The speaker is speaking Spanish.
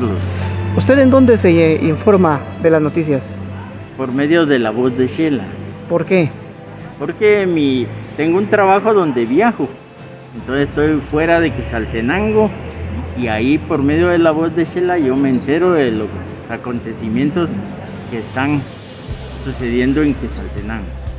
Carlos, ¿Usted en dónde se informa de las noticias? por medio de La Voz de Xela, ¿Por qué? porque tengo un trabajo donde viajo, entonces estoy fuera de Quetzaltenango y ahí por medio de La Voz de Xela yo me entero de los acontecimientos que están sucediendo en Quetzaltenango.